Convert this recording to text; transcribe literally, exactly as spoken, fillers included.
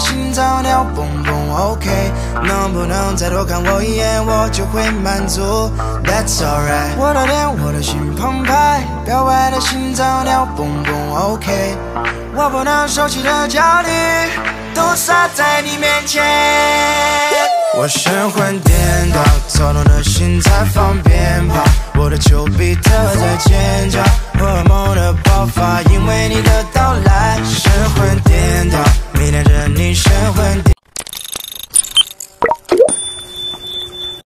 心脏跳蹦蹦 OK， 能不能再多看我一眼，我就会满足 That's alright。 我的脸，我的心澎湃，表白的心脏跳蹦蹦 OK， 我不能收起的焦虑都洒在你面前。我神魂颠倒，走